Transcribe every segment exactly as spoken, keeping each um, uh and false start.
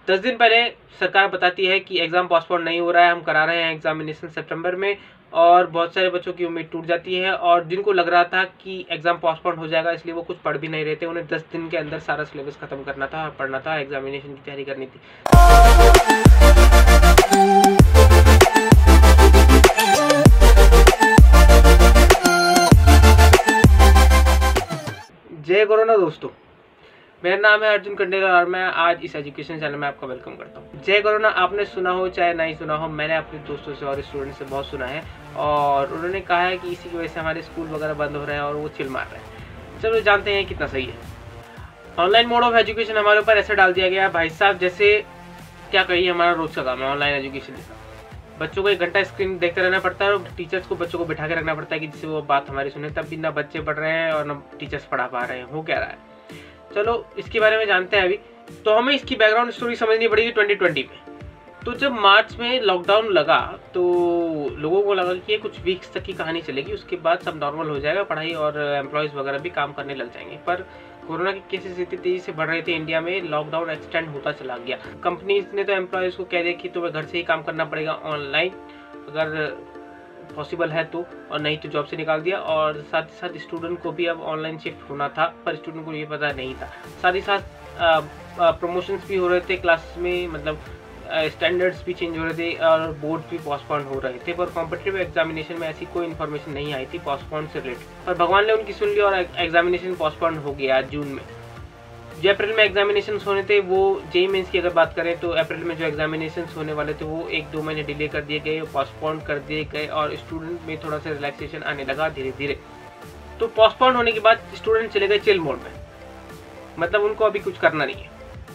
दस दिन पहले सरकार बताती है कि एग्ज़ाम पोस्टपोन नहीं हो रहा है, हम करा रहे हैं एग्जामिनेशन सितंबर में, और बहुत सारे बच्चों की उम्मीद टूट जाती है। और जिनको लग रहा था कि एग्ज़ाम पोस्टपोन हो जाएगा इसलिए वो कुछ पढ़ भी नहीं रहे थे, उन्हें दस दिन के अंदर सारा सिलेबस खत्म करना था, पढ़ना था, एग्जामिनेशन की तैयारी करनी थी। जय कोरोना दोस्तों, मेरा नाम है अर्जुन कंडेल और मैं आज इस एजुकेशन चैनल में आपका वेलकम करता हूँ। जय कोरोना आपने सुना हो चाहे नहीं सुना हो, मैंने अपने दोस्तों से और स्टूडेंट से बहुत सुना है और उन्होंने कहा है कि इसी की वजह से हमारे स्कूल वगैरह बंद हो रहे हैं और वो चिल मार रहे हैं। चलो जानते हैं कितना सही है। ऑनलाइन मोड ऑफ एजुकेशन हमारे ऊपर ऐसे डाल दिया गया भाई साहब, जैसे क्या कहिए, हमारा रोज का काम है ऑनलाइन एजुकेशन। बच्चों को एक घंटा स्क्रीन देखते रहना पड़ता है और टीचर्स को बच्चों को बिठा के रखना पड़ता है कि जिससे वो बात हमारी सुने, तब भी ना बच्चे पढ़ रहे हैं और ना टीचर्स पढ़ा पा रहे हैं। हो क्या रहा है, चलो इसके बारे में जानते हैं अभी। तो हमें इसकी बैकग्राउंड स्टोरी समझनी पड़ेगी ट्वेंटी ट्वेंटी में। तो जब मार्च में लॉकडाउन लगा तो लोगों को लगा कि ये कुछ वीक्स तक की कहानी चलेगी, उसके बाद सब नॉर्मल हो जाएगा, पढ़ाई और एम्प्लॉयज़ वगैरह भी काम करने लग जाएंगे। पर कोरोना के केसेस इतनी तेज़ी से बढ़ रहे थे इंडिया में, लॉकडाउन एक्सटेंड होता चला गया। कंपनीज ने तो एम्प्लॉयज़ को कह दिया कि तुम्हें घर से ही काम करना पड़ेगा ऑनलाइन, अगर पॉसिबल है तो, और नहीं तो जॉब से निकाल दिया। और साथ ही साथ स्टूडेंट को भी अब ऑनलाइन शिफ्ट होना था, पर स्टूडेंट को ये पता नहीं था। साथ ही साथ प्रमोशंस भी हो रहे थे क्लास में, मतलब स्टैंडर्ड्स भी चेंज हो रहे थे और बोर्ड्स भी पोस्टपोन हो रहे थे। पर कॉम्पिटिटिव एग्जामिनेशन में ऐसी कोई इन्फॉर्मेशन नहीं आई थी पोस्टपोन से रिलेटेड, पर भगवान ने उनकी सुन ली और एग्जामिनेशन पोस्टपोन हो गया जून में। जो अप्रैल में एग्जामिनेशन होने थे वो जेईई मेंस की अगर बात करें तो अप्रैल में जो एग्जामिनेशन होने वाले थे वो एक दो महीने डिले कर दिए गए, पोस्टपोन कर दिए गए और स्टूडेंट में थोड़ा सा रिलैक्सेशन आने लगा धीरे धीरे। तो पोस्टपोन होने के बाद स्टूडेंट चले गए चिल मोड में, मतलब उनको अभी कुछ करना नहीं है।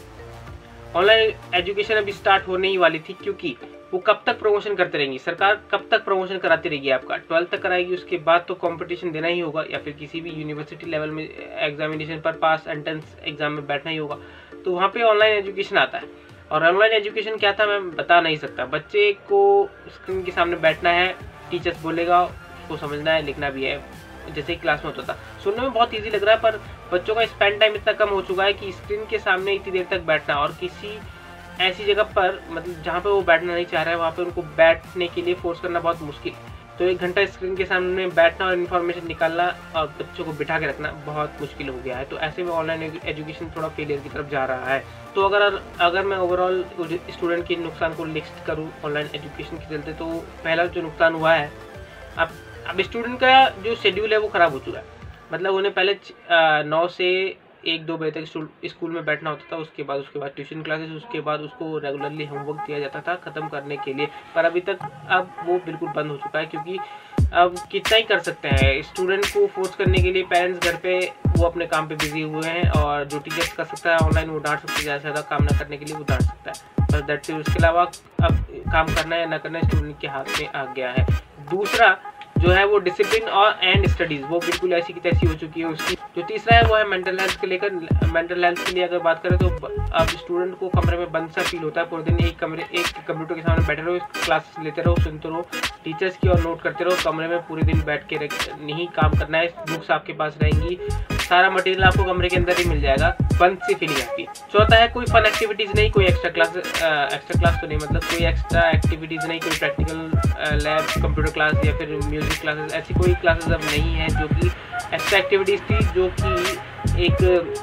ऑनलाइन एजुकेशन अभी स्टार्ट होने ही वाली थी, क्योंकि वो कब तक प्रमोशन करते रहेंगी, सरकार कब तक प्रमोशन कराती रहेगी आपका, ट्वेल्थ तक कराएगी, उसके बाद तो कंपटीशन देना ही होगा, या फिर किसी भी यूनिवर्सिटी लेवल में एग्जामिनेशन पर पास एंट्रेंस एग्जाम में बैठना ही होगा। तो वहाँ पे ऑनलाइन एजुकेशन आता है। और ऑनलाइन एजुकेशन क्या था मैं बता नहीं सकता। बच्चे को स्क्रीन के सामने बैठना है, टीचर्स बोलेगा, उसको समझना है, लिखना भी है, जैसे ही क्लास में होता था। सुनने में बहुत ईजी लग रहा है, पर बच्चों का स्पेंड टाइम इतना कम हो चुका है कि स्क्रीन के सामने इतनी देर तक बैठना, और किसी ऐसी जगह पर मतलब जहाँ पे वो बैठना नहीं चाह रहा है वहाँ पे उनको बैठने के लिए फोर्स करना बहुत मुश्किल। तो एक घंटा स्क्रीन के सामने बैठना और इन्फॉर्मेशन निकालना और बच्चों को बिठा के रखना बहुत मुश्किल हो गया है। तो ऐसे में ऑनलाइन एजुकेशन थोड़ा फेलियर की तरफ जा रहा है। तो अगर अगर मैं ओवरऑल स्टूडेंट के नुकसान को लिस्ट करूँ ऑनलाइन एजुकेशन के चलते, तो पहला जो नुकसान हुआ है, अब अब स्टूडेंट का जो शेड्यूल है वो ख़राब हो चुका है। मतलब उन्हें पहले नौ से एक दो बजे तक स्कूल में बैठना होता था, उसके बाद उसके बाद ट्यूशन क्लासेस, उसके बाद उसको रेगुलरली होमवर्क दिया जाता था ख़त्म करने के लिए। पर अभी तक अब वो बिल्कुल बंद हो चुका है, क्योंकि अब कितना ही कर सकते हैं। स्टूडेंट को फोर्स करने के लिए पेरेंट्स घर पे वो अपने काम पे बिजी हुए हैं, और जो टीचर्स कर सकता है ऑनलाइन वो डांट सकते हैं, ज़्यादा से ज़्यादा काम ना करने के लिए वो डांट सकता है, पर दैट से उसके अलावा अब काम करना या ना करना स्टूडेंट के हाथ में आ गया है। दूसरा जो है वो डिसिप्लिन और एंड स्टडीज़, वो बिल्कुल ऐसी की तैसी हो चुकी है उसकी। जो तीसरा है वो है मेंटल हेल्थ के लेकर। मेंटल हेल्थ के लिए अगर बात करें तो अब स्टूडेंट को कमरे में बंद सा फील होता है, पूरे दिन एक कमरे एक कंप्यूटर के सामने बैठे रहो, क्लास लेते रहो, सुनते रहो टीचर्स की और नोट करते रहो, कमरे में पूरे दिन बैठ के नहीं काम करना है, बुक्स आपके पास रहेंगी, सारा मटेरियल आपको कमरे के अंदर ही मिल जाएगा, बंद सी फीलिंग आती है। चौथा है कोई फन एक्टिविटीज़ नहीं, कोई एक्स्ट्रा क्लास एक्स्ट्रा क्लास तो नहीं, मतलब कोई एक्स्ट्रा एक्टिविटीज़ नहीं, कोई प्रैक्टिकल लैब, कंप्यूटर क्लास या फिर म्यूजिक क्लासेस, ऐसी कोई क्लासेस अब नहीं है जो कि एक्स्ट्रा एक्टिविटीज़ थी, जो कि एक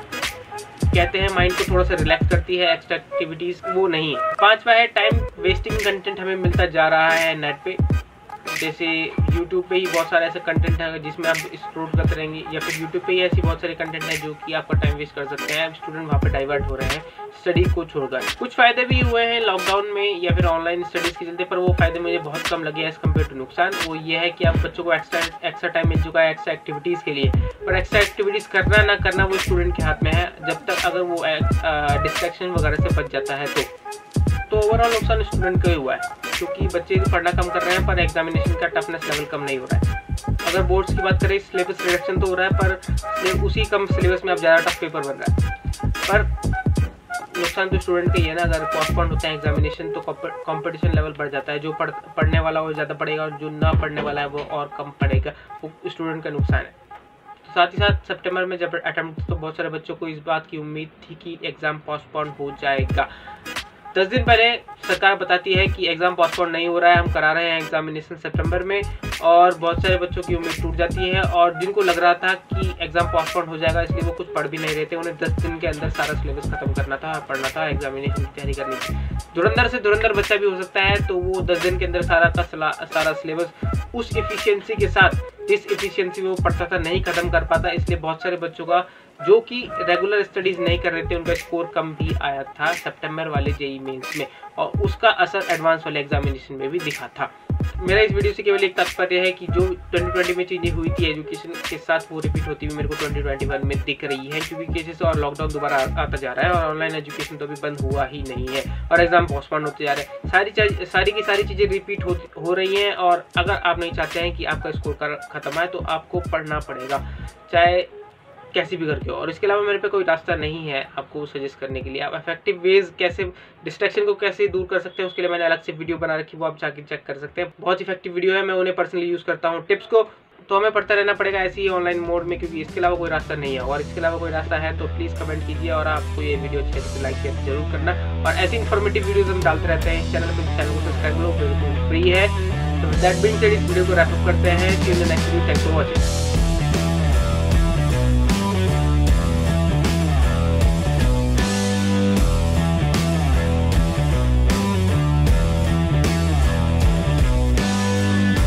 कहते हैं माइंड को थोड़ा सा रिलैक्स करती है। एक्स्ट्रा एक्टिविटीज़ वो नहीं है। पांचवा है टाइम वेस्टिंग कंटेंट हमें मिलता जा रहा है नेट पे, जैसे यूट्यूब पे ही बहुत सारे ऐसे कंटेंट है जिसमें आप स्क्रॉल करते रहेंगे, या फिर यूट्यूब पे ही ऐसी बहुत सारे कंटेंट है जो कि आपका टाइम वेस्ट कर सकते हैं। स्टूडेंट वहाँ पे डाइवर्ट हो रहे हैं स्टडी को छोड़कर। कुछ फ़ायदे भी हुए हैं लॉकडाउन में या फिर ऑनलाइन स्टडीज़ के चलते, पर वो फ़ायदे मुझे बहुत कम लगे एज़ कम्पेयर टू नुकसान। वो ये है कि आप बच्चों को एक्स्ट्रा एक्स्ट्रा टाइम मिल चुका है एक्स्ट्रा एक्टिविटीज़ के लिए, पर एक्स्ट्रा एक्टिविटीज़ करना ना करना वो स्टूडेंट के हाथ में है, जब तक अगर वो डिस्ट्रैक्शन वगैरह से बच जाता है तो तो ओवरऑल नुकसान स्टूडेंट का ही हुआ है, क्योंकि बच्चे पढ़ना कम कर रहे हैं पर एग्जामिनेशन का टफनेस लेवल कम नहीं हो रहा है। अगर बोर्ड्स की बात करें, सिलेबस रिडक्शन तो हो रहा है, पर उसी कम सिलेबस में अब ज़्यादा टफ पेपर बन रहा है। पर नुकसान तो स्टूडेंट का ही है ना, अगर पोस्टपोन होते हैं एग्जामिनेशन तो कंपटीशन लेवल बढ़ जाता है, जो पढ़ पढ़ने वाला वो ज़्यादा पढ़ेगा और जो ना पढ़ने वाला है वो और कम पढ़ेगा, वो स्टूडेंट का नुकसान है। साथ ही साथ सितंबर में जब अटेम्प्ट तो बहुत सारे बच्चों को इस बात की उम्मीद थी कि एग्ज़ाम पोस्टपोन हो जाएगा, दस दिन पहले सरकार बताती है कि एग्ज़ाम पोस्टपोन नहीं हो रहा है, हम करा रहे हैं एग्जामिनेशन सितंबर में, और बहुत सारे बच्चों की उम्मीद टूट जाती है। और जिनको लग रहा था कि एग्ज़ाम पोस्टपोन हो जाएगा इसलिए वो कुछ पढ़ भी नहीं रहे थे, उन्हें दस दिन के अंदर सारा सिलेबस खत्म करना था, पढ़ना था, एग्जामिनेशन की तैयारी करनी थी। धुरंधर से धुरंधर बच्चा भी हो सकता है, तो वो दस दिन के अंदर सारा का सारा सिलेबस उस एफिशिएंसी के साथ जिस एफिशिएंसी में वो पढ़ता था नहीं खत्म कर पाता। इसलिए बहुत सारे बच्चों का जो कि रेगुलर स्टडीज नहीं कर रहे थे उनका स्कोर कम भी आया था सितंबर वाले जेईई मेंस में, और उसका असर एडवांस वाले एग्जामिनेशन में भी दिखा था। मेरा इस वीडियो से केवल एक तात्पर्य है कि जो ट्वेंटी ट्वेंटी में चीज़ें हुई थी एजुकेशन के साथ वो रिपीट होती हुई मेरे को ट्वेंटी ट्वेंटी वन में दिख रही है, क्योंकि केसेस और लॉकडाउन दोबारा आता जा रहा है और ऑनलाइन एजुकेशन तो अभी बंद हुआ ही नहीं है और एग्जाम पोस्टपोन होते जा रहे हैं। सारी सारी की सारी चीज़ें रिपीट हो, हो रही हैं, और अगर आप नहीं चाहते हैं कि आपका स्कोर खत्म आए तो आपको पढ़ना पड़ेगा, चाहे कैसी भी करके हो। और इसके अलावा मेरे पे कोई रास्ता नहीं है आपको सजेस्ट करने के लिए। आप इफेक्टिव वेज कैसे डिस्ट्रैक्शन को कैसे दूर कर सकते हैं उसके लिए मैंने अलग से वीडियो बना रखी, वो आप जाके चेक कर सकते हैं। बहुत इफेक्टिव वीडियो है, मैं उन्हें पर्सनली यूज़ करता हूँ। टिप्स को तो हमें पढ़ता रहना पड़ेगा ऐसे ही ऑनलाइन मोड में, क्योंकि इसके अलावा कोई रास्ता नहीं है। और इसके अलावा कोई रास्ता है तो प्लीज़ कमेंट कीजिए, और आपको ये वीडियो अच्छी लगे तो लाइक शेयर जरूर करना। और ऐसी इन्फॉर्मेटिव वीडियोज़ हम डालते रहते हैं इस चैनल पर, चैनल को सब्सक्राइब करो, बिल्कुल फ्री है। तो दैट बीइंग सेड इस वीडियो को रैप अप करते हैं। See you in the next video, thanks for watching.